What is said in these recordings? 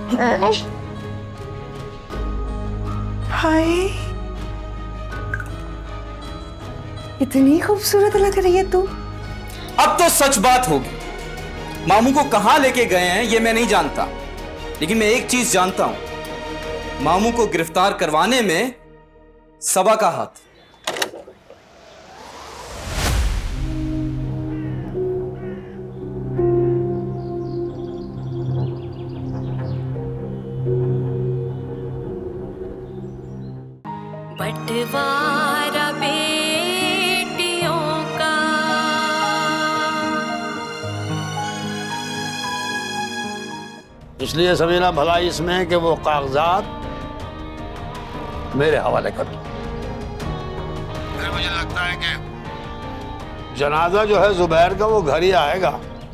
हाय, इतनी खूबसूरत लग रही है तू। अब तो सच बात होगी। मामू को कहां लेके गए हैं ये मैं नहीं जानता, लेकिन मैं एक चीज जानता हूं, मामू को गिरफ्तार करवाने में सबा का हाथ। बंटवारा बेटियों का। इसलिए समीरा भलाई इसमें है कि वो कागजात मेरे हवाले कर दो। फिर मुझे लगता है कि जनाजा जो है जुबैर का वो घर ही आएगा।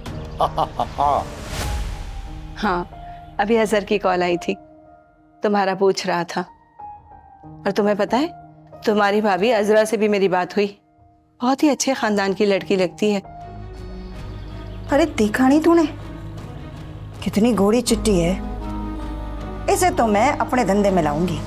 हाँ, अभी अजहर की कॉल आई थी, तुम्हारा पूछ रहा था। और तुम्हें पता है, तुम्हारी भाभी अजरा से भी मेरी बात हुई। बहुत ही अच्छे खानदान की लड़की लगती है। अरे देखा नहीं तूने कितनी गोरी चिट्टी है। इसे तो मैं अपने धंधे में लाऊंगी।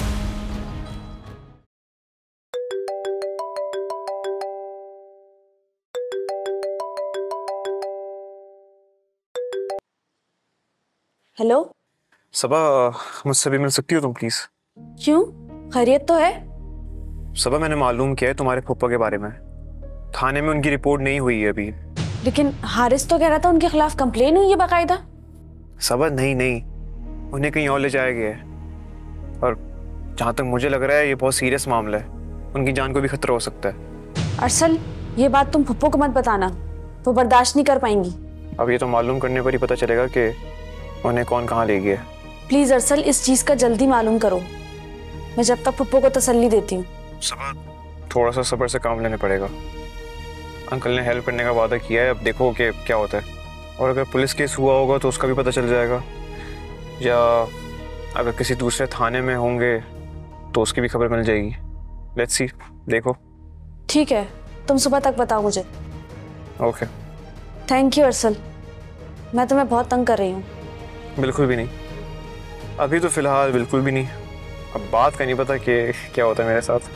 हेलो सबा, मुझसे भी मिल सकती हो तुम प्लीज? क्यों, खैरियत तो है? सबा, मैंने मालूम किया है तुम्हारे फूफा के बारे में। थाने में उनकी रिपोर्ट नहीं हुई है अभी। लेकिन हारिस तो कह रहा था उनके खिलाफ कंप्लेन हुई है बाकायदा। सबा, नहीं नहीं, उन्हें कहीं और ले जाया गया है। और जहाँ तक मुझे लग रहा है ये बहुत सीरियस मामला है, उनकी जान को भी खतरा हो सकता है। अरसल, ये बात तुम फुप्पो को मत बताना, वो बर्दाश्त नहीं कर पाएंगी। अब ये तो मालूम करने पर ही पता चलेगा कि उन्हें कौन कहाँ ले गया। प्लीज अरसल, इस चीज का जल्दी मालूम करो। मैं जब तक फुप्पो को तसल्ली देती हूँ। सबा, थोड़ा सा सब्र से काम लेना पड़ेगा। अंकल ने हेल्प करने का वादा किया है, अब देखो कि क्या होता है। और अगर पुलिस केस हुआ होगा तो उसका भी पता चल जाएगा, या अगर किसी दूसरे थाने में होंगे तो उसकी भी खबर मिल जाएगी। लेट्स सी, देखो। ठीक है, तुम सुबह तक बताओ मुझे। ओके। थैंक यू अरसल, मैं तुम्हें बहुत तंग कर रही हूँ। बिल्कुल भी नहीं, अभी तो फिलहाल बिल्कुल भी नहीं। अब बात का नहीं पता कि क्या होता है मेरे साथ।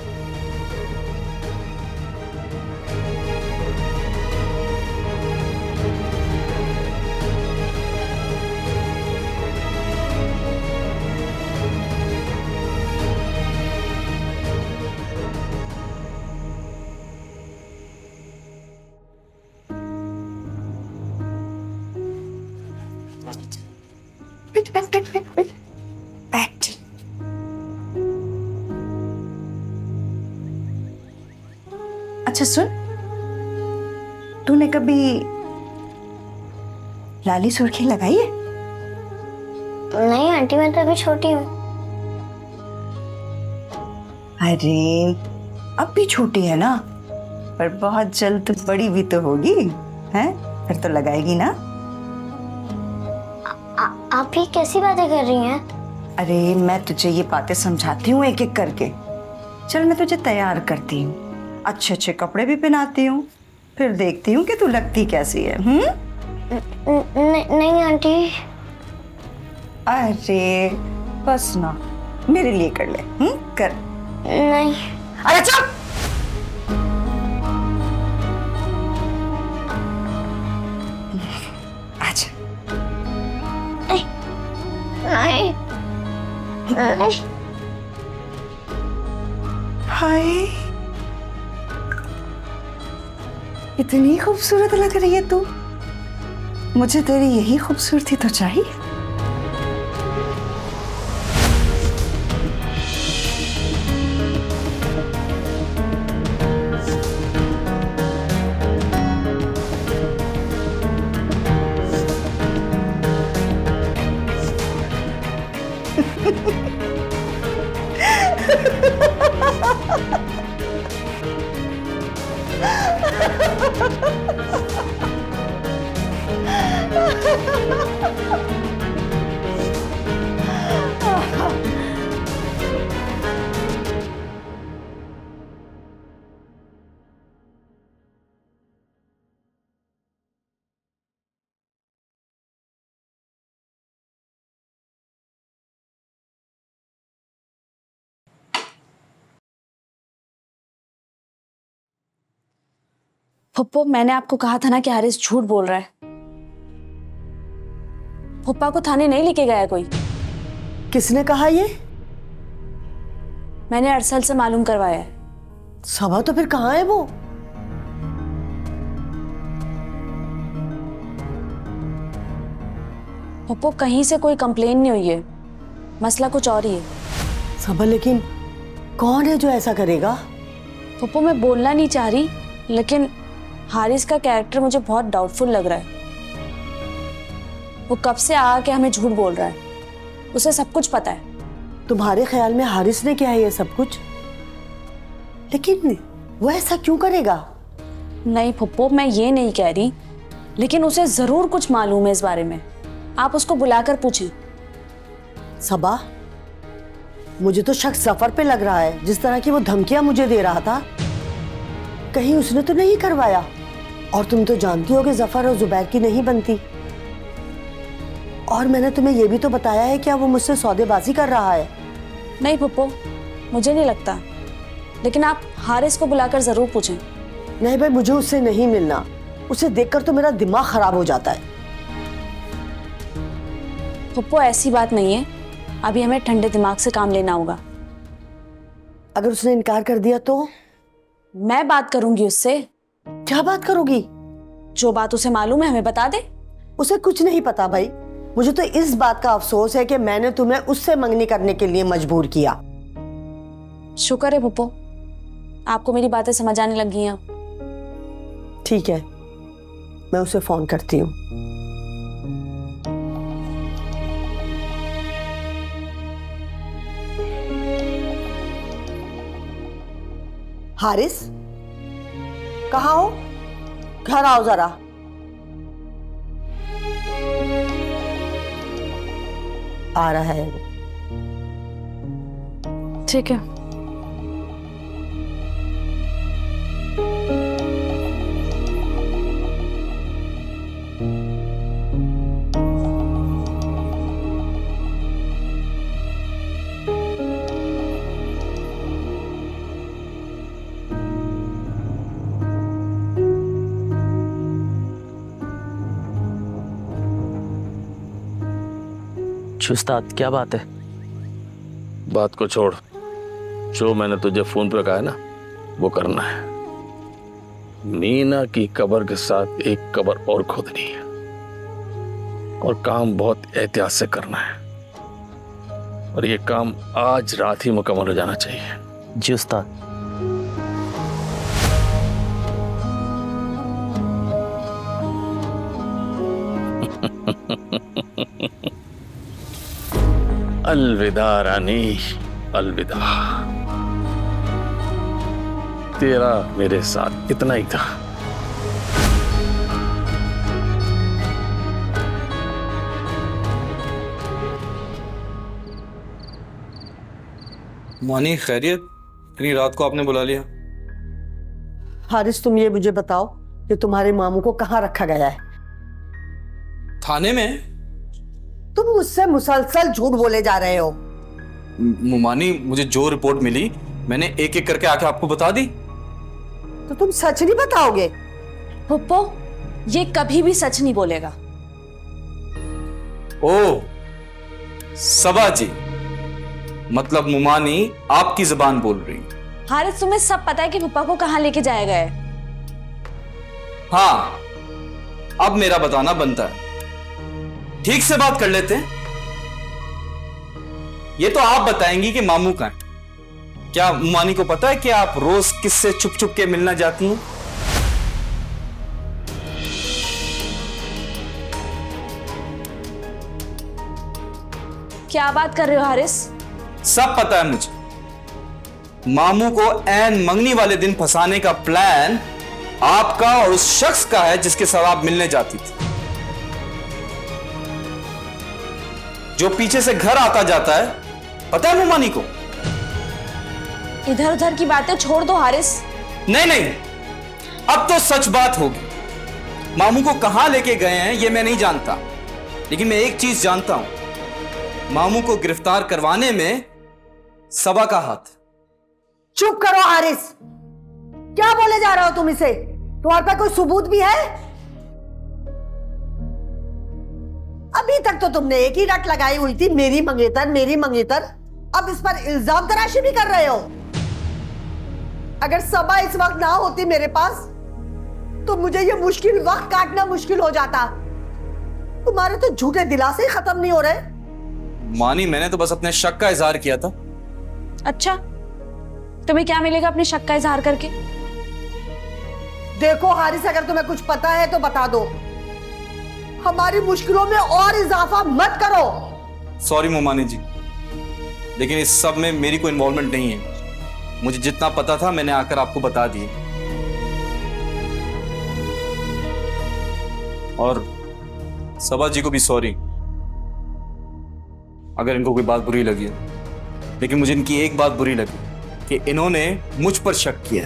बैठ। अच्छा सुन, तूने कभी लाली सुर्खी लगाई है? नहीं आंटी, मैं तो अभी छोटी हूँ। अरे अब भी छोटी है ना, पर बहुत जल्द तो बड़ी भी तो होगी, हैं? फिर तो लगाएगी ना। आप ही कैसी बातें कर रही हैं? अरे मैं तुझे ये बातें समझाती हूँ एक एक करके। चल मैं तुझे तैयार करती हूँ, अच्छे अच्छे कपड़े भी पहनाती हूँ, फिर देखती हूँ कि तू लगती कैसी है। नहीं आंटी। अरे बस ना, मेरे लिए कर ले। कर। नहीं। अरे चुप। अच्छा। नहीं। हाय, इतनी खूबसूरत लग रही है तू। मुझे तेरी यही खूबसूरती तो चाहिए। फुप्पो, मैंने आपको कहा था ना कि हारिस झूठ बोल रहा है। फुप्पा को थाने नहीं लेके गया कोई। किसने कहा ये? मैंने अरसल से मालूम करवाया है। सबा तो फिर कहाँ है वो? फुप्पो, कहीं से कोई कंप्लेन नहीं हुई है, मसला कुछ और ही है। सबा, लेकिन कौन है जो ऐसा करेगा? फुप्पो, मैं बोलना नहीं चाह रही, लेकिन हारिस का कैरेक्टर मुझे बहुत डाउटफुल लग रहा है। वो कब से आके हमें झूठ बोल रहा है, उसे सब कुछ पता है। तुम्हारे ख्याल में हारिस ने किया है ये सब कुछ? लेकिन वो ऐसा क्यों करेगा? नहीं फुप्पो, मैं ये नहीं कह रही, लेकिन उसे जरूर कुछ मालूम है इस बारे में। आप उसको बुलाकर पूछें। सबा, मुझे तो शक जफर पे लग रहा है। जिस तरह की वो धमकियां मुझे दे रहा था, कहीं उसने तो नहीं करवाया। और तुम तो जानती हो कि जफर और जुबैर की नहीं बनती। और मैंने तुम्हें यह भी तो बताया है कि वो मुझसे सौदेबाजी कर रहा है। नहीं फुप्पो, मुझे नहीं लगता, लेकिन आप हारिस को बुलाकर जरूर पूछें। नहीं भाई, मुझे उससे नहीं मिलना। उसे देखकर तो मेरा दिमाग खराब हो जाता है। फुप्पो, ऐसी बात नहीं है, अभी हमें ठंडे दिमाग से काम लेना होगा। अगर उसने इनकार कर दिया तो? मैं बात करूंगी उससे। क्या बात करोगी? जो बात उसे मालूम है हमें बता दे। उसे कुछ नहीं पता भाई। मुझे तो इस बात का अफसोस है कि मैंने तुम्हें उससे मंगनी करने के लिए मजबूर किया। शुक्र है फुप्पो, आपको मेरी बातें समझ आने लगी हैं। ठीक है, मैं उसे फोन करती हूँ। हारिस, कहाँ हो? घर आओ जरा। आ रहा है। ठीक है। उस्ताद, क्या बात है? बात को छोड़, जो मैंने तुझे फोन पे कहा है ना, वो करना है। मीना की कब्र के साथ एक कब्र और खोदनी है, और काम बहुत एहतियात से करना है, और ये काम आज रात ही मुकम्मल हो जाना चाहिए। जी उस्ताद। अलविदा रानी, अलविदा। तेरा मेरे साथ इतना ही था। मानी, खैरियत? इतनी रात को आपने बुला लिया? हारिस, तुम ये मुझे बताओ कि तुम्हारे मामू को कहाँ रखा गया है? थाने में। तुम मुझसे मुसलसल झूठ बोले जा रहे हो। मुमानी, मुझे जो रिपोर्ट मिली मैंने एक एक करके आके आपको बता दी। तो तुम सच नहीं बताओगे? फुप्पो, ये कभी भी सच नहीं बोलेगा। ओ सबा जी, मतलब मुमानी आपकी जुबान बोल रही। हारिस, तुम्हें सब पता है कि फुप्पा को कहाँ लेके जाया गया है? हाँ, अब मेरा बताना बनता है। ठीक से बात कर लेते हैं। ये तो आप बताएंगी कि मामू कहाँ है। क्या मुमानी को पता है कि आप रोज किससे छुप छुप के मिलना जाती हैं? क्या बात कर रहे हो हारिस? सब पता है मुझे। मामू को ऐन मंगनी वाले दिन फंसाने का प्लान आपका और उस शख्स का है जिसके साथ आप मिलने जाती थी, जो पीछे से घर आता जाता है। पता है मुमानी को? इधर उधर की बातें छोड़ दो हारिस। नहीं नहीं, अब तो सच बात होगी। मामू को कहां लेके गए हैं ये मैं नहीं जानता, लेकिन मैं एक चीज जानता हूं, मामू को गिरफ्तार करवाने में सबा का हाथ। चुप करो हारिस, क्या बोले जा रहे हो तुम इसे? तुम्हारे पास कोई सबूत भी है? अभी तक तो तुमने एक ही रट लगाई हुई थी, मेरी मंगेतर मेरी मंगेतर। अब इस पर इल्जाम तराशी भी कर रहे हो। अगर सबा इस वक्त ना होती मेरे पास तो मुझे ये मुश्किल वक्त काटना मुश्किल हो जाता। तुम्हारे तो झूठे दिलासे ही खत्म नहीं हो रहे। मानी, मैंने तो बस अपने शक का इजहार किया था। अच्छा, तुम्हें क्या मिलेगा अपने शक का इजहार करके? देखो हारिस, अगर तुम्हें कुछ पता है तो बता दो, हमारी मुश्किलों में और इजाफा मत करो। सॉरी मोमानी जी, लेकिन इस सब में मेरी कोई इन्वॉल्वमेंट नहीं है। मुझे जितना पता था मैंने आकर आपको बता दिया। और सबा जी को भी सॉरी अगर इनको कोई बात बुरी लगी है, लेकिन मुझे इनकी एक बात बुरी लगी कि इन्होंने मुझ पर शक किया।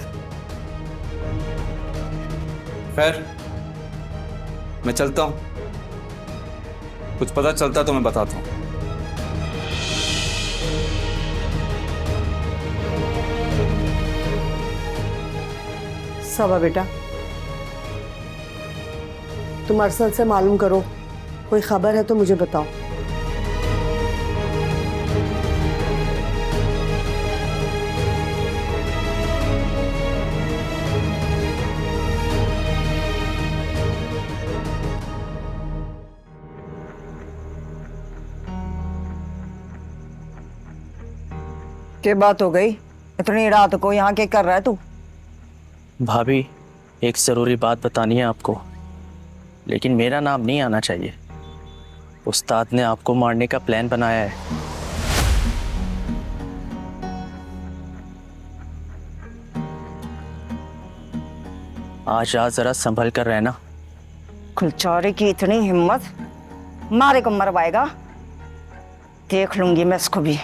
खैर, मैं चलता हूं, कुछ पता चलता तो मैं बताता हूं। सबा बेटा, तुम अरसल से मालूम करो, कोई खबर है तो मुझे बताओ। क्या बात हो गई? इतनी रात को यहाँ क्या कर रहा है तू? भाभी, एक ज़रूरी बात बतानी है आपको, लेकिन मेरा नाम नहीं आना चाहिए। उस्ताद ने आपको मारने का प्लान बनाया है। आज ज़रा संभल कर रहना। कुलचारे की इतनी हिम्मत, मारे को मरवाएगा। देख लूंगी मैं इसको भी।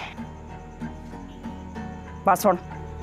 बस सुन,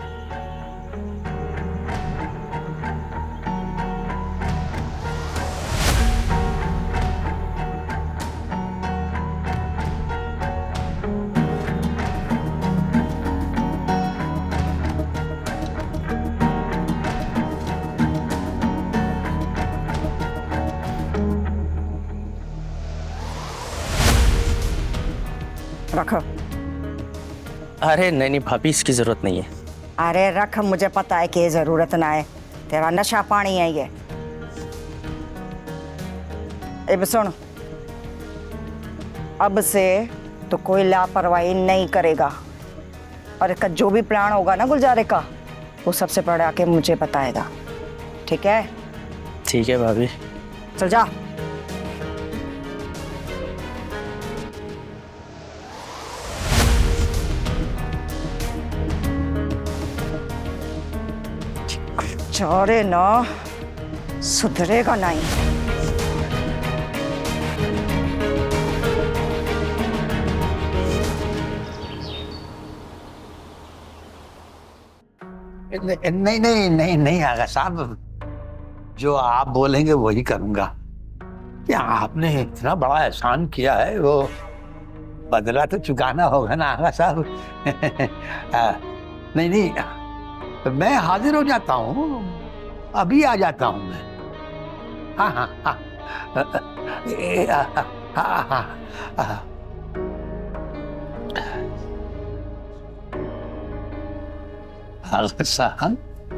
रख। अरे नहीं नहीं भाभी, इसकी जरूरत नहीं है। अरे रख, मुझे पता है कि जरूरत ना है, तेरा नशा पानी है ये। अब सुन, अब से तो कोई लापरवाही नहीं करेगा, और इसका जो भी प्लान होगा ना गुलजारे का, वो सबसे पहले आके मुझे बताएगा, ठीक है? ठीक है भाभी। चल जा। चारे ना सुधरेगा नहीं। नहीं नहीं नहीं नहीं आगा साहब, जो आप बोलेंगे वही करूंगा। क्या आपने इतना बड़ा एहसान किया है, वो बदला तो चुकाना होगा ना आगा साहब। नहीं नहीं, मैं हाजिर हो जाता हूँ, अभी आ जाता हूँ मैं। हाँ हाँ हाँ हाँ हाँ हाँ। साहब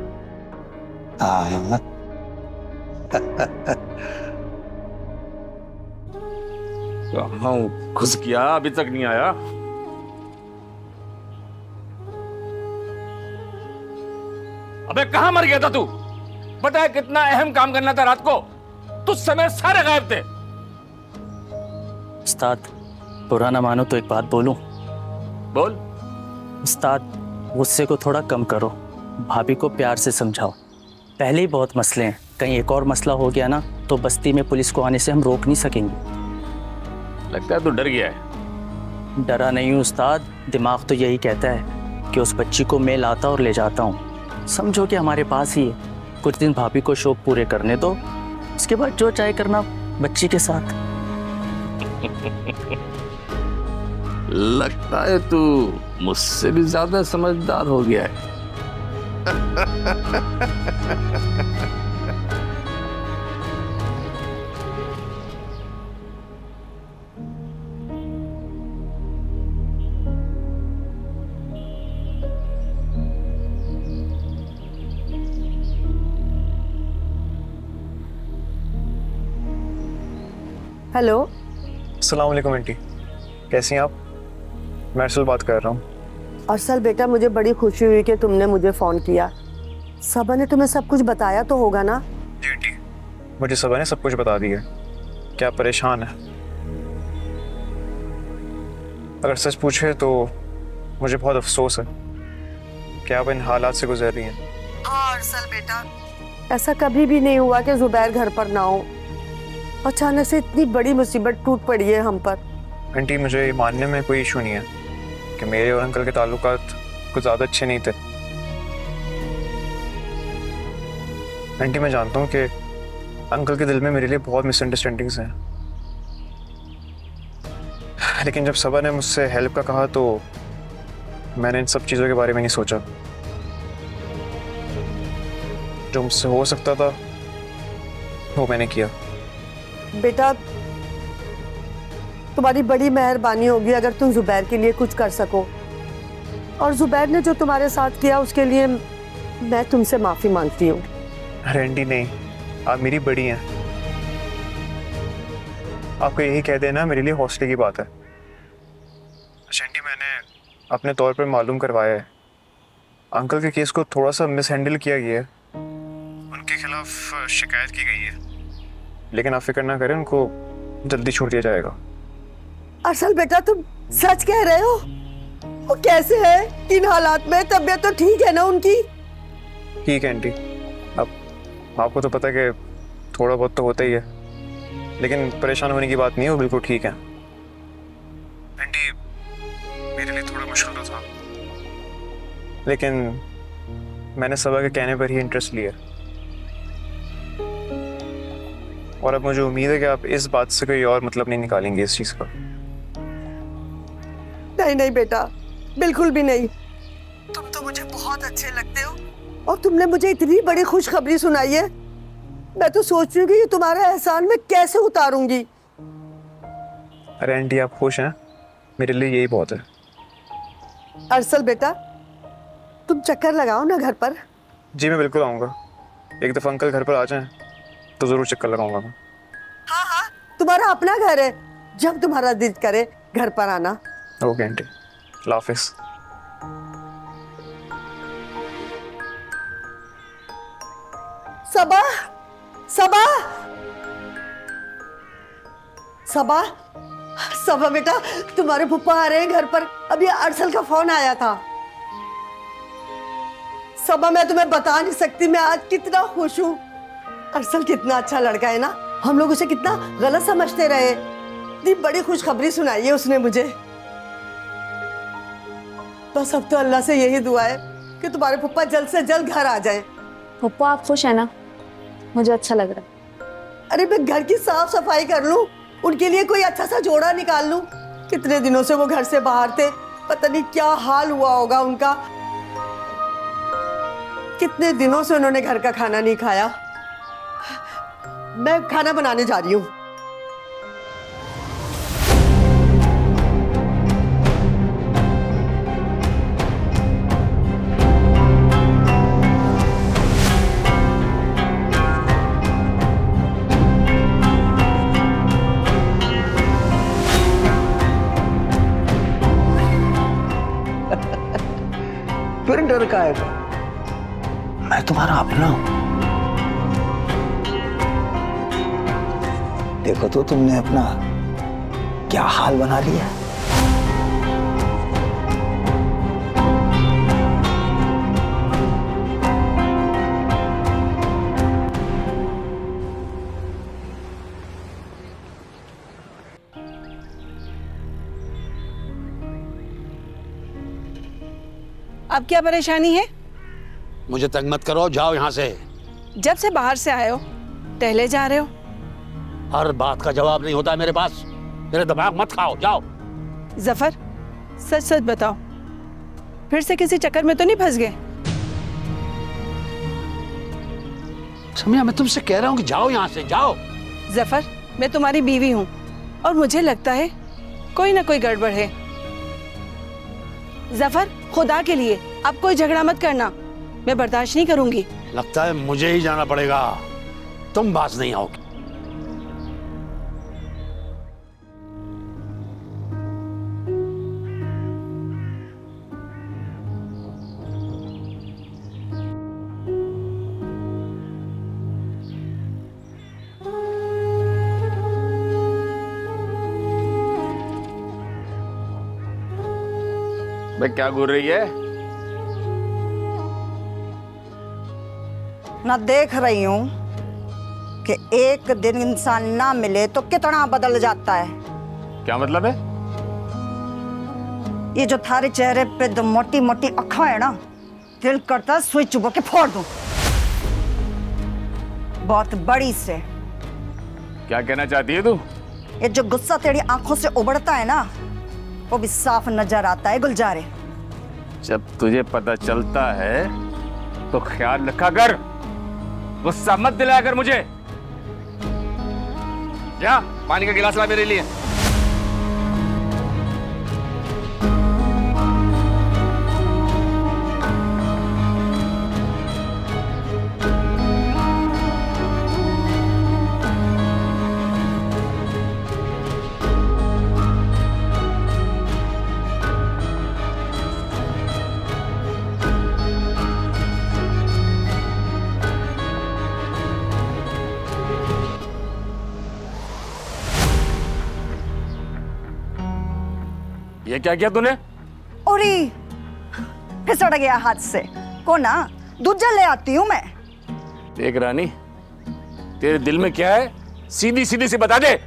कहाँ घुस गया, अभी तक नहीं आया? अबे कहाँ मर गया था तू? पता है कितना अहम काम करना था रात को, तुझ समय सारे गायब थे। उस्ताद, बुरा ना मानो तो एक बात बोलूं? बोल। उस्ताद, गुस्से को थोड़ा कम करो, भाभी को प्यार से समझाओ। पहले ही बहुत मसले हैं, कहीं एक और मसला हो गया ना तो बस्ती में पुलिस को आने से हम रोक नहीं सकेंगे। लगता है तू डर गया है। डरा नहीं हूँ उस्ताद, दिमाग तो यही कहता है कि उस बच्ची को मैं लाता और ले जाता हूँ। समझो कि हमारे पास ही है, कुछ दिन भाभी को शौक पूरे करने दो, उसके बाद जो चाहे करना बच्ची के साथ। लगता है तू मुझसे भी ज्यादा समझदार हो गया है। हेलो। अस्सलाम वालेकुम आंटी, कैसी हैं आप? मैं अरसल बात कर रहा हूँ। अरसल बेटा, मुझे बड़ी खुशी हुई कि तुमने मुझे फ़ोन किया। सबा ने तुम्हें सब कुछ बताया तो होगा ना? जी आंटी, मुझे सबा ने सब कुछ बता दिया। क्या परेशान है? अगर सच पूछे तो मुझे बहुत अफसोस है कि आप इन हालात से गुजर रही हैं। हाँ अरसल बेटा, ऐसा कभी भी नहीं हुआ कि जुबैर घर पर ना हो। अचानक से इतनी बड़ी मुसीबत टूट पड़ी है हम पर। आंटी, मुझे ये मानने में कोई इशू नहीं है कि मेरे और अंकल के ताल्लुकात कुछ ज़्यादा अच्छे नहीं थे। आंटी, मैं जानता हूँ कि अंकल के दिल में मेरे लिए बहुत मिसअंडरस्टैंडिंग्स हैं, लेकिन जब सबा ने मुझसे हेल्प का कहा तो मैंने इन सब चीज़ों के बारे में नहीं सोचा। जो मुझसे हो सकता था वो मैंने किया। बेटा, तुम्हारी बड़ी मेहरबानी होगी अगर तुम जुबैर के लिए कुछ कर सको, और जुबैर ने जो तुम्हारे साथ किया उसके लिए मैं तुमसे माफ़ी मांगती हूँ। अरे आंटी नहीं, आप मेरी बड़ी हैं। आपको यही कह देना मेरे लिए हौसले की बात है। अच्छा आंटी, मैंने अपने तौर पर मालूम करवाया है, अंकल के केस को थोड़ा सा मिसहैंडल किया गया है। उनके खिलाफ शिकायत की गई है, लेकिन आप फिक्र ना करें, उनको जल्दी छोड़ दिया जाएगा। अरसल बेटा, तुम सच कह रहे हो? वो कैसे है, किन हालात में? तबीयत तो ठीक है ना उनकी? ठीक है आंटी, अब आपको तो पता है कि थोड़ा बहुत तो होता ही है, लेकिन परेशान होने की बात नहीं है, वो बिल्कुल ठीक है। आंटी, मेरे लिए थोड़ा मुश्किल तो था, लेकिन मैंने सबा के कहने पर ही इंटरेस्ट लिया, और अब मुझे उम्मीद है कि आप इस बात से कोई और मतलब नहीं निकालेंगे इस चीज़ का। नहीं नहीं बेटा, बिल्कुल भी नहीं। तुम तो मुझे बहुत अच्छे लगते हो, और तुमने मुझे इतनी बड़ी खुशखबरी सुनाई है। मैं तो सोच रही हूँ कि ये तुम्हारा एहसान मैं कैसे उतारूंगी। अरे आंटी, आप खुश हैं, मेरे लिए यही बहुत है। अरसल बेटा, तुम चक्कर लगाओ ना घर पर। जी मैं बिल्कुल आऊँगा, एक दफ़ा अंकल घर पर आ जाएं तो ज़रूर चक्कर लगाऊंगा मैं। हाँ हाँ, तुम्हारा अपना घर है, जब तुम्हारा दिल करे घर पर आना। ओके आंटी, अल्लाह हाफिज़। सबा, सबा, सबा, सबा बेटा, तुम्हारे पप्पा आ रहे हैं घर पर। अभी अरसल का फोन आया था। सबा, मैं तुम्हें बता नहीं सकती मैं आज कितना खुश हूँ। अरसल कितना अच्छा लड़का है ना, हम लोग उसे कितना गलत समझते रहे। इतनी बड़ी खुशखबरी सुनाई है उसने मुझे। बस अब तो अल्लाह से यही दुआ है कि तुम्हारे पप्पा जल्द से जल्द घर आ जाएं। पप्पा आप खुश है ना? मुझे अच्छा लग रहा है। अरे मैं घर की साफ सफाई कर लूं, उनके लिए कोई अच्छा सा जोड़ा निकाल लूं। कितने दिनों से वो घर से बाहर थे, पता नहीं क्या हाल हुआ होगा उनका। कितने दिनों से उन्होंने घर का खाना नहीं खाया। मैं खाना बनाने जा रही हूँ। फिर डर का है, मैं तुम्हारा अपना हूं। देखो तो तुमने अपना क्या हाल बना लिया। अब क्या परेशानी है? मुझे तंग मत करो, जाओ यहाँ से। जब से बाहर से आए हो टहले जा रहे हो। हर बात का जवाब नहीं होता मेरे पास, मेरे दिमाग मत खाओ, जाओ। जफर, सच सच बताओ, फिर से किसी चक्कर में तो नहीं फंस गए? समिया, मैं तुमसे कह रहा हूँ कि जाओ यहाँ से, जाओ। जफर, मैं तुम्हारी बीवी हूँ और मुझे लगता है कोई ना कोई गड़बड़ है। जफर, खुदा के लिए अब कोई झगड़ा मत करना, मैं बर्दाश्त नहीं करूंगी। लगता है मुझे ही जाना पड़ेगा, तुम बाज नहीं आओगी। मैं क्या घूर रही है? ना देख रही हूं कि एक दिन इंसान ना मिले तो कितना बदल जाता है। क्या मतलब है? ये जो थारे चेहरे पे दो मोटी मोटी आँखें है ना, दिल करता है सुई चुभो के फोड़ दूं, बहुत बड़ी से। क्या कहना चाहती है तू? ये जो गुस्सा तेरी आंखों से उबड़ता है ना, वो भी साफ नजर आता है गुलजारे। जब तुझे पता चलता है तो ख्याल रखा कर, गुस्सा मत दिलाया कर मुझे। क्या पानी का गिलास ला मेरे लिए। ये क्या किया तूने? ओरी फिसड़ गया हाथ से। को ना दूजा ले आती हूं मैं। देख रानी, तेरे दिल में क्या है सीधी सीधी से बता दे।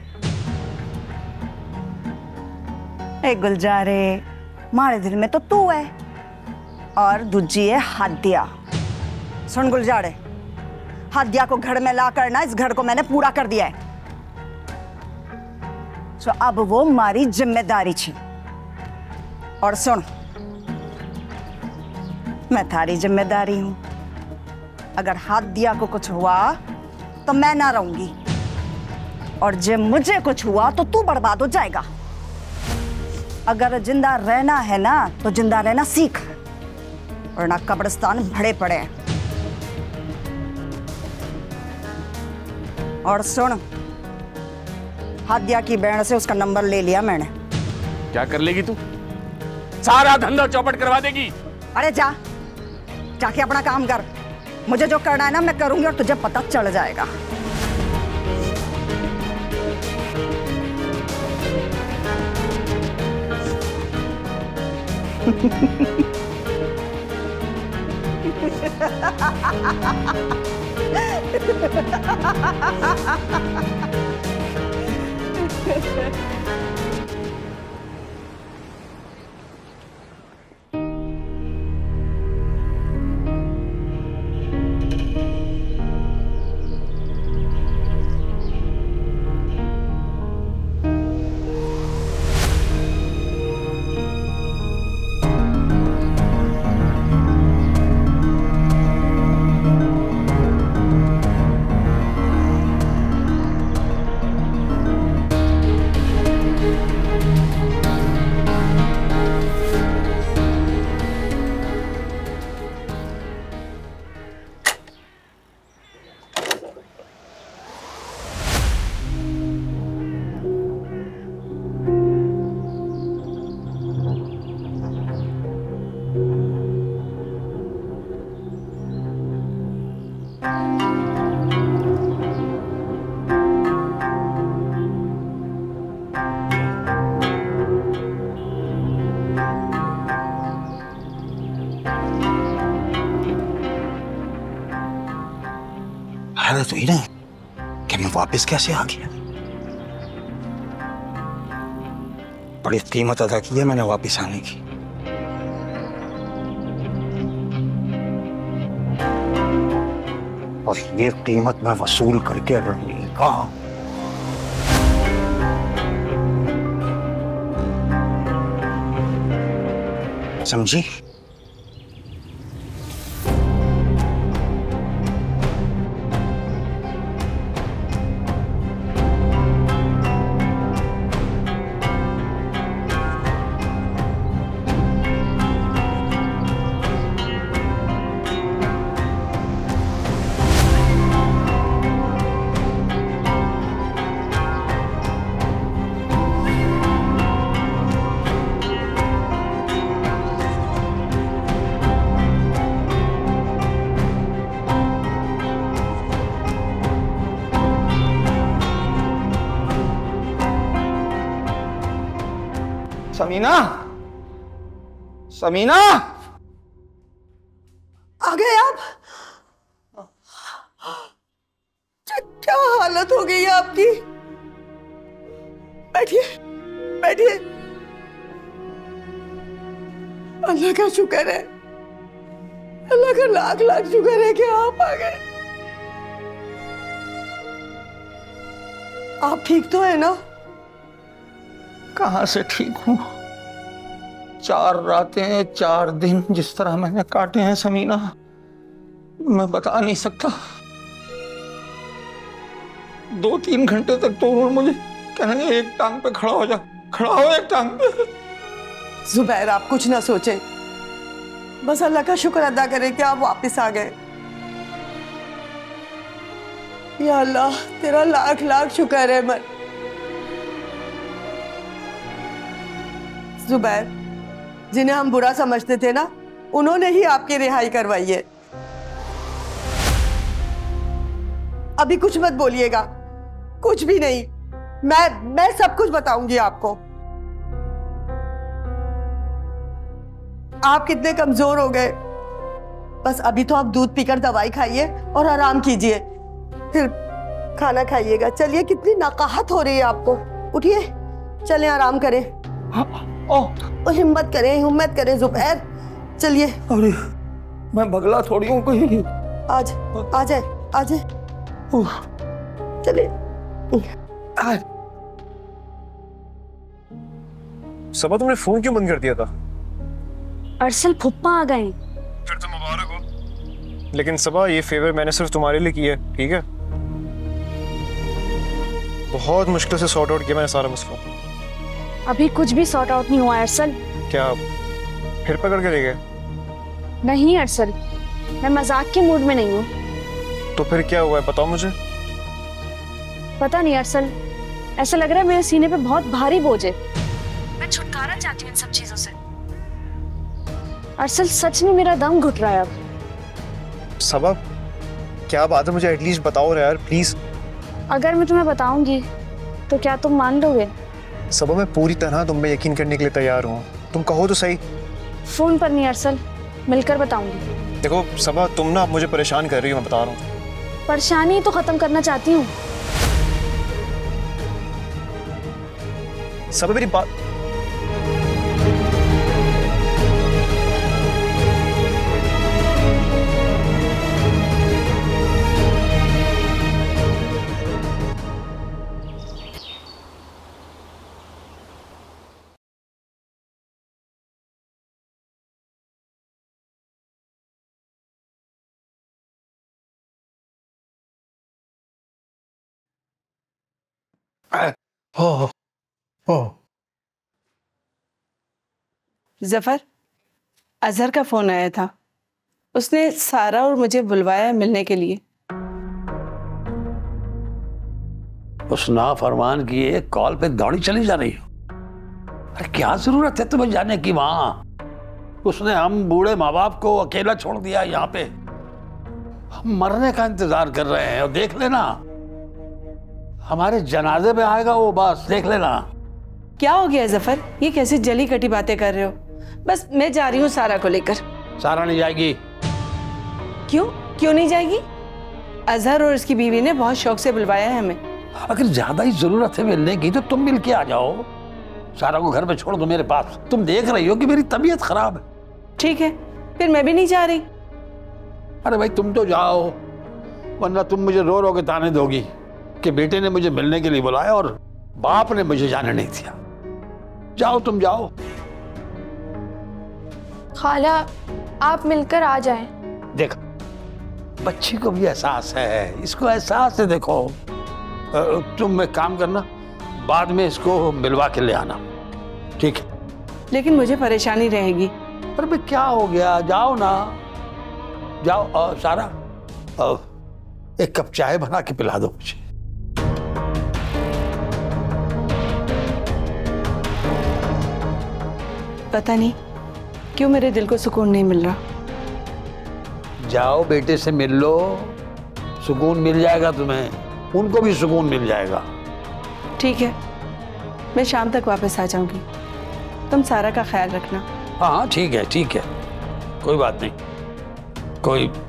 ए गुलजारे, मारे दिल में तो तू है और दूजी है हादिया। सुन गुलजारे, हादिया को घर में ला कर ना, इस घर को मैंने पूरा कर दिया है, तो अब वो हमारी जिम्मेदारी थी। और सुन, मैं थारी जिम्मेदारी हूं। अगर हादिया को कुछ हुआ तो मैं ना रहूंगी, और जब मुझे कुछ हुआ तो तू बर्बाद हो जाएगा। अगर जिंदा रहना है ना तो जिंदा रहना सीख, वरना कब्रिस्तान भरे पड़े हैं। और सुन, हादिया की बहन से उसका नंबर ले लिया मैंने। क्या कर लेगी तू? सारा धंधा चौपट करवा देगी। अरे जा, जाके अपना काम कर। मुझे जो करना है ना मैं करूंगी, और तुझे पता चल जाएगा। तो ही नहीं कि मैं वापस कैसे आ गया। बड़ी कीमत अदा की है मैंने वापस आने की। और ये कीमत मैं वसूल करके रहूंगा। समझी? समीना, समीना, आ गए आप? क्या हालत हो गई है आपकी? बैठिए बैठिए। अल्लाह का शुक्र है, अल्लाह का लाख लाख शुक्र है कि आप आ गए। आप ठीक तो है ना? कहां से ठीक हूं? 4 रातें 4 दिन जिस तरह मैंने काटे हैं समीना, मैं बता नहीं सकता। 2-3 घंटे तक तो उन्होंने मुझे कहेंगे एक टांग पे खड़ा हो जा, खड़ा हो एक टांग पे। जुबैर, आप कुछ ना सोचें, बस अल्लाह का शुक्र अदा करें कि आप वापस आ गए। या अल्लाह, तेरा लाख लाख शुक्र है। मन जुबैर, जिन्हें हम बुरा समझते थे ना, उन्होंने ही आपकी रिहाई करवाई है। अभी कुछ मत बोलिएगा, कुछ भी नहीं। मैं सब कुछ बताऊंगी आपको। आप कितने कमजोर हो गए। बस अभी तो आप दूध पीकर दवाई खाइए और आराम कीजिए, फिर खाना खाइएगा। चलिए, कितनी नकाहत हो रही है आपको। उठिए, चलें आराम करें। हिम्मत करें जुबैर, चलिए। अरे मैं बगला थोड़ी हूँ कहीं। आ जाए चलिए। सबा, तुमने फोन क्यों बंद कर दिया था? अरसल फुप्पा आ गए। फिर तो मुबारक हो। लेकिन सबा, ये फेवर मैंने सिर्फ तुम्हारे लिए किया है, ठीक है? बहुत मुश्किल से सॉर्ट आउट किया मैंने सारा मसला। अभी कुछ भी सॉर्ट आउट नहीं हुआ अरसल। क्या फिर पकड़ के ले गए? नहीं अरसल, मैं मजाक के मूड में नहीं हूँ। तो फिर क्या हुआ है, बताओ मुझे। पता नहीं अरसल, ऐसा लग रहा है मेरे सीने पे बहुत भारी बोझ है। मैं छुटकारा चाहती हूँ इन सब चीजों से। अरसल, सच में मेरा दम घुट रहा है अब। सबा, क्या बात है, मुझे एटलीस्ट बताओ यार, प्लीज। अगर मैं तुम्हें बताऊंगी तो क्या तुम मान लोगे? सबा, मैं पूरी तरह तुम पे यकीन करने के लिए तैयार हूँ, तुम कहो तो सही। फोन पर नहीं अरसल, मिलकर बताऊंगी। देखो सबा, तुम ना मुझे परेशान कर रही हो, मैं बता रहा हूँ। परेशानी तो खत्म करना चाहती हूँ। सबा, मेरी बात। जफर, अजहर का फोन आया था। उसने सारा और मुझे बुलवाया मिलने के लिए। उस नाफरमान की एक कॉल पे दौड़ी चली जा रही हो। अरे क्या जरूरत है तुम्हें जाने की वहां? उसने हम बूढ़े माँ बाप को अकेला छोड़ दिया यहाँ पे। हम मरने का इंतजार कर रहे हैं और देख लेना, हमारे जनाजे में आएगा वो, बस देख लेना। क्या हो गया जफर, ये कैसी जली कटी बातें कर रहे हो? बस मैं जा रही हूँ सारा को लेकर। सारा नहीं जाएगी। क्यों नहीं जाएगी? अजहर और उसकी बीवी ने बहुत शौक से बुलवाया है हमें। अगर ज्यादा ही जरूरत है मिलने की तो तुम मिल के आ जाओ। सारा को घर पे छोड़ दो मेरे पास। तुम देख रही हो कि मेरी तबीयत खराब है। ठीक है, फिर मैं भी नहीं जा रही। अरे भाई तुम तो जाओ, वरना तुम मुझे रो रो के ताने दोगी कि बेटे ने मुझे मिलने के लिए बुलाया और बाप ने मुझे जाने नहीं दिया। जाओ, तुम जाओ। खाला, आप मिलकर आ जाएं। देख, बच्ची को भी एहसास है, इसको एहसास है। देखो, तुम एक काम करना, बाद में इसको मिलवा के ले आना, ठीक है? लेकिन मुझे परेशानी रहेगी। पर भाई क्या हो गया, जाओ ना, जाओ। सारा, एक कप चाय बना के पिला दो मुझे। पता नहीं क्यों मेरे दिल को सुकून नहीं मिल रहा। जाओ, बेटे से मिल लो, सुकून मिल जाएगा तुम्हें, उनको भी सुकून मिल जाएगा। ठीक है, मैं शाम तक वापस आ जाऊंगी। तुम सारा का ख्याल रखना। हाँ ठीक है, कोई बात नहीं, कोई